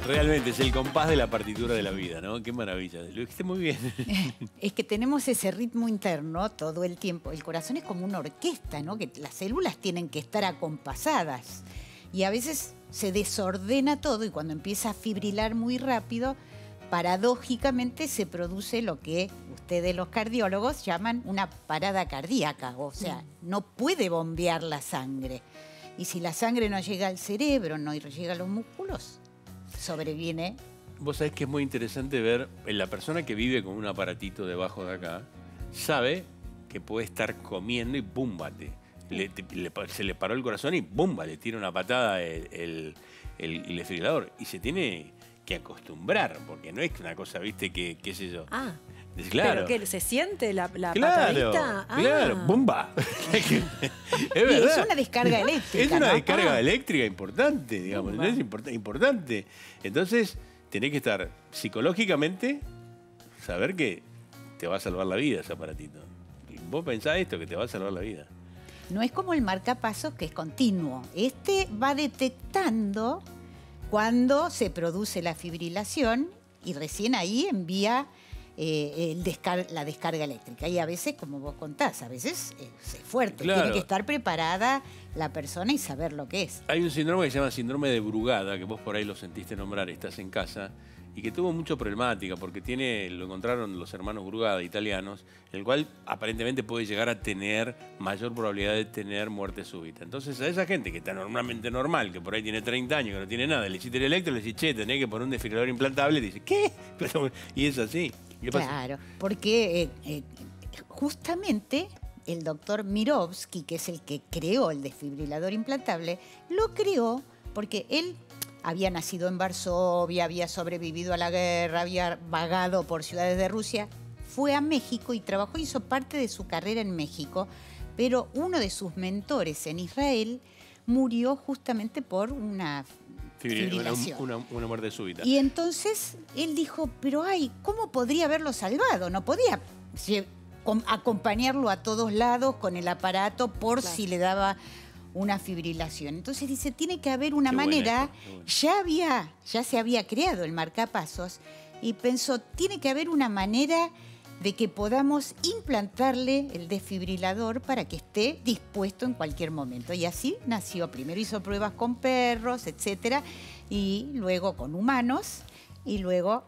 Realmente es el compás de la partitura de la vida, ¿no? Qué maravilla. Lo dijiste muy bien. Es que tenemos ese ritmo interno todo el tiempo. El corazón es como una orquesta, ¿no? Que las células tienen que estar acompasadas. Y a veces se desordena todo y cuando empieza a fibrilar muy rápido, paradójicamente se produce lo que ustedes los cardiólogos llaman una parada cardíaca. O sea, no puede bombear la sangre. Y si la sangre no llega al cerebro, no llega a los músculos, sobreviene. Vos sabés que es muy interesante ver en la persona que vive con un aparatito debajo de acá, sabe que puede estar comiendo y ¡bumba! Se le paró el corazón y ¡bumba! Le tira una patada el desfibrilador. Y se tiene que acostumbrar, porque no es una cosa, viste, que qué sé yo. Ah, claro. ¿pero qué? ¿Se siente la Claro, patadita? claro, ¡bumba! Es verdad. Es una descarga eléctrica. Es una ¿no? descarga eléctrica importante, digamos. Bumba. Es importante. Entonces, tenés que estar psicológicamente, saber que te va a salvar la vida ese aparatito. Y vos pensás esto, que te va a salvar la vida. No es como el marcapasos, que es continuo. Este va detectando cuando se produce la fibrilación y recién ahí envía la descarga eléctrica. Y a veces, como vos contás, a veces es fuerte. Claro. Tiene que estar preparada la persona y saber lo que es. Hay un síndrome que se llama síndrome de Brugada, que vos por ahí lo sentiste nombrar, estás en casa, y que tuvo mucha problemática, porque lo encontraron los hermanos Brugada, italianos, el cual aparentemente puede llegar a tener mayor probabilidad de tener muerte súbita. Entonces a esa gente que está normalmente normal, que por ahí tiene 30 años, que no tiene nada, le hiciste el electro, le decís, che, tenés que poner un desfibrilador implantable, y dice, ¿qué? Y es así. ¿Qué pasa? Claro, porque justamente el doctor Mirovsky, que es el que creó el desfibrilador implantable, lo creó porque él había nacido en Varsovia, había sobrevivido a la guerra, había vagado por ciudades de Rusia, fue a México y trabajó, hizo parte de su carrera en México, pero uno de sus mentores en Israel murió justamente por una fibrilación. Una muerte súbita. Y entonces él dijo, pero ay, ¿cómo podría haberlo salvado? No podía acompañarlo a todos lados con el aparato por si le daba una fibrilación. Entonces dice, tiene que haber una manera, ya se había creado el marcapasos y pensó, tiene que haber una manera de que podamos implantarle el desfibrilador para que esté dispuesto en cualquier momento. Y así nació. Primero hizo pruebas con perros, etcétera, y luego con humanos, y luego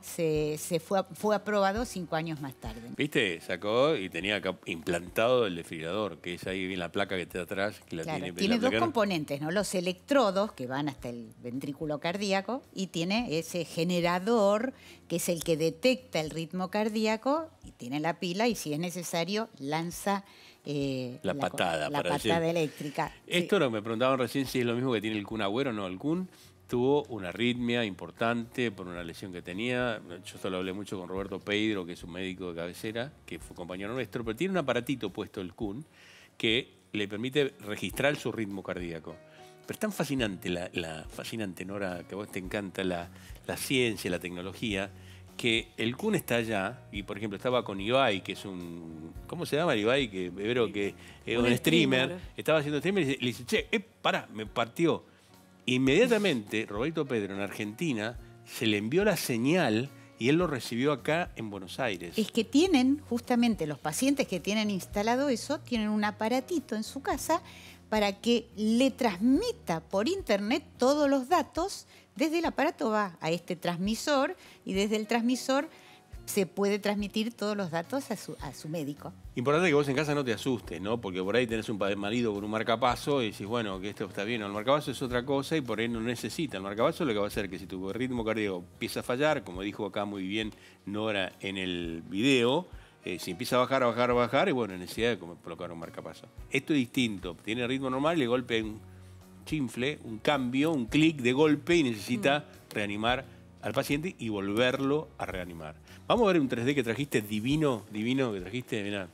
fue aprobado 5 años más tarde. ¿Viste? Sacó y tenía acá implantado el desfibrilador, que es ahí bien la placa que está atrás. Que la Claro, tiene dos componentes, ¿no? Los electrodos que van hasta el ventrículo cardíaco y tiene ese generador que es el que detecta el ritmo cardíaco y tiene la pila y si es necesario lanza la patada eléctrica. Esto lo me preguntaban recién si es lo mismo que tiene el Kun Agüero. No, el Kun tuvo una arritmia importante por una lesión que tenía. Yo esto lo hablé mucho con Roberto Pedro, que es un médico de cabecera, que fue compañero nuestro, pero tiene un aparatito puesto el Kun que le permite registrar su ritmo cardíaco. Pero es tan fascinante, fascinante, Nora, que a vos te encanta la ciencia, la tecnología, que el Kun está allá, y por ejemplo estaba con Ibai, que es un... ¿Cómo se llama Ibai? Que es un streamer. Estaba haciendo streamer y le dice, che, pará, me partió. Inmediatamente, Roberto Pedro en Argentina se le envió la señal y él lo recibió acá en Buenos Aires. Es que tienen, justamente los pacientes que tienen instalado eso, tienen un aparatito en su casa para que le transmita por internet todos los datos. Desde el aparato va a este transmisor y desde el transmisor se puede transmitir todos los datos a su médico. Importante que vos en casa no te asustes, ¿no? Porque por ahí tenés un marido con un marcapaso y decís, bueno, que esto está bien. El marcapaso es otra cosa y por ahí no necesita. El marcapaso lo que va a hacer es que si tu ritmo cardíaco empieza a fallar, como dijo acá muy bien Nora en el video, si empieza a bajar, y bueno, necesidad de colocar un marcapaso. Esto es distinto. Tiene ritmo normal y de golpe hay un chinfle, un cambio, un clic de golpe y necesita reanimar al paciente y volverlo a reanimar. Vamos a ver un 3D que trajiste, divino que trajiste, mirá.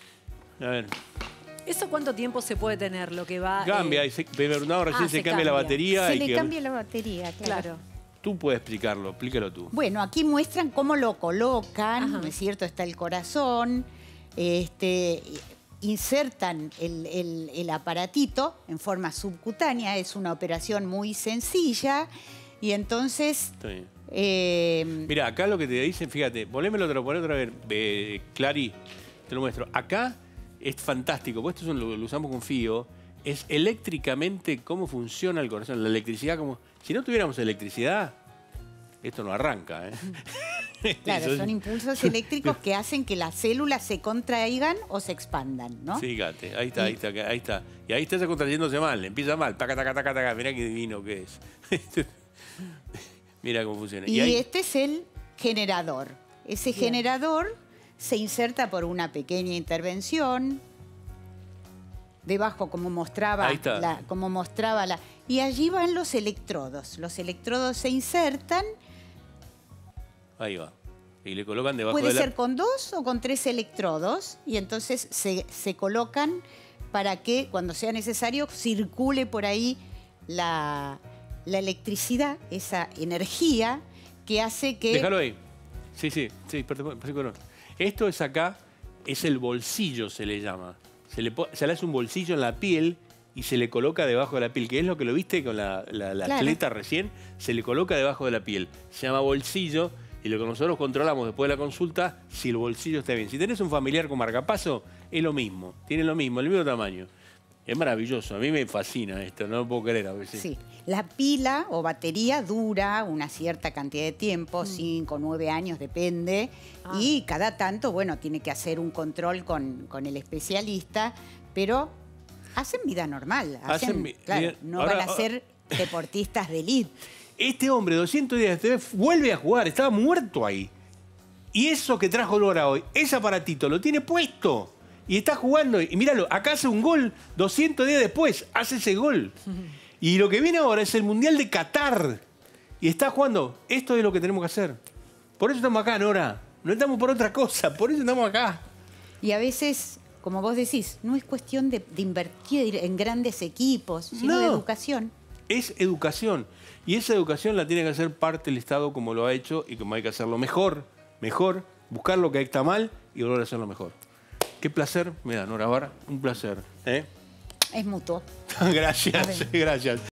A ver. ¿Eso cuánto tiempo se puede tener? Lo que va... Cambia, recién se cambia la batería. Se le cambia la batería, claro. Tú puedes explicarlo, explícalo tú. Bueno, aquí muestran cómo lo colocan, Ajá. ¿no es cierto? Está el corazón, insertan el aparatito en forma subcutánea, es una operación muy sencilla y entonces Mira, acá lo que te dicen, fíjate, poné otra vez, Clary, te lo muestro. Acá es fantástico, porque esto lo usamos con Fío, es eléctricamente cómo funciona el corazón, la electricidad, como si no tuviéramos electricidad, esto no arranca, ¿eh? Claro, son impulsos eléctricos que hacen que las células se contraigan o se expandan, ¿no? Fíjate, ahí está. Y ahí está contrayéndose mal, empieza mal, taca, mirá qué divino que es. Mira cómo funciona. Y este es el generador. Ese generador se inserta por una pequeña intervención. Debajo, como mostraba, y allí van los electrodos. Los electrodos se insertan. Ahí va. Y le colocan debajo Puede ser con 2 o con 3 electrodos. Y entonces se colocan para que cuando sea necesario circule por ahí la electricidad, esa energía que hace que... Déjalo ahí. Sí, perdón. Esto es acá, es el bolsillo, se le llama. Se le hace un bolsillo en la piel y se le coloca debajo de la piel, que es lo que lo viste con la atleta recién, se le coloca debajo de la piel. Se llama bolsillo y lo que nosotros controlamos después de la consulta, si el bolsillo está bien. Si tenés un familiar con marcapaso, es lo mismo, tiene lo mismo, el mismo tamaño. Es maravilloso, a mí me fascina esto, no lo puedo creer a veces. Sí, la pila o batería dura una cierta cantidad de tiempo, 5 o 9 años, depende. Y cada tanto, bueno, tiene que hacer un control con el especialista, pero hacen vida normal. No van a ser deportistas de élite. Este hombre, 200 días después, vuelve a jugar, estaba muerto ahí. Y eso que trajo Lora hoy, ese aparatito, lo tiene puesto. Y está jugando, y míralo, acá hace un gol, 200 días después, hace ese gol. Y lo que viene ahora es el Mundial de Qatar. Y está jugando. Esto es lo que tenemos que hacer. Por eso estamos acá, Nora. No estamos por otra cosa, por eso estamos acá. Y a veces, como vos decís, no es cuestión de invertir en grandes equipos, sino de educación. Es educación. Y esa educación la tiene que hacer parte del Estado como lo ha hecho y como hay que hacerlo mejor, buscar lo que está mal y volver a hacerlo mejor. Qué placer me da, Nora Barra, un placer. Es mutuo. Gracias.